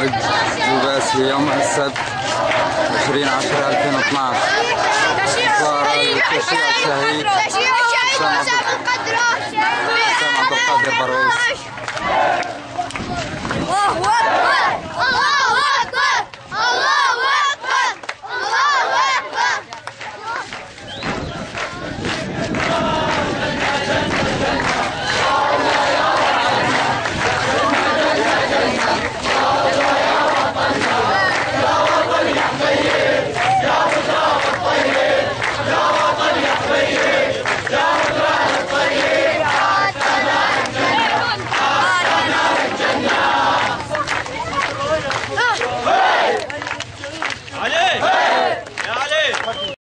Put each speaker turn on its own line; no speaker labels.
موعد البث يوم السبت 20/10/2012. صار التشييع الشهيد حسام عبد القادر برويس.